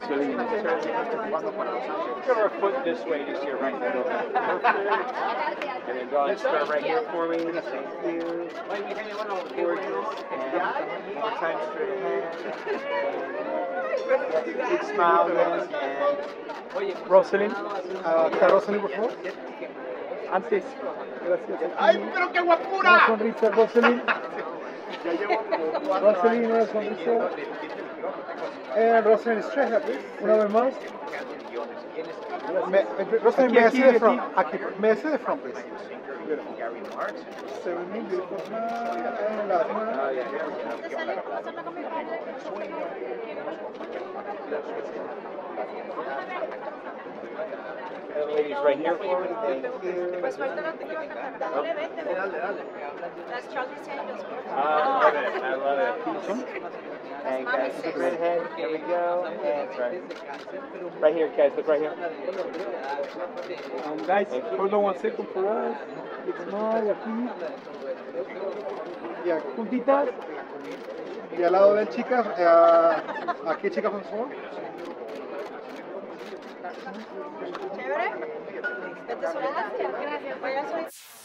Celines. Give her a foot this way, just here, right in the middle. And then draw a square right here for me. Thank you. Gorgeous. And one time straight ahead. Big smile then. And Roselyn. ¿Está Roselyn, por favor? Antes. Gracias. ¡Ay, pero qué guapura! Una sonrisa, Roselyn. Roselyn, una sonrisa. Roselyn, stretch up, una vez más. Roselyn, may I see the front? Aquí, may I see the front, please? Beautiful. 7 beautiful smile. And last one. ladies right here for me. Thank you. Pues ahorita no tengo la cámara. Dale, vete. That's Roselyn Sanchez. I love it. I love it. And guys, look right ahead. Here we go. And right here, guys. Look right here. Guys, hold on 1 second for us. Big smile aquí. Ya, juntitas. Y al lado ven, chicas. Aquí, chicas, por favor. Chévere. Vete sola. Gracias.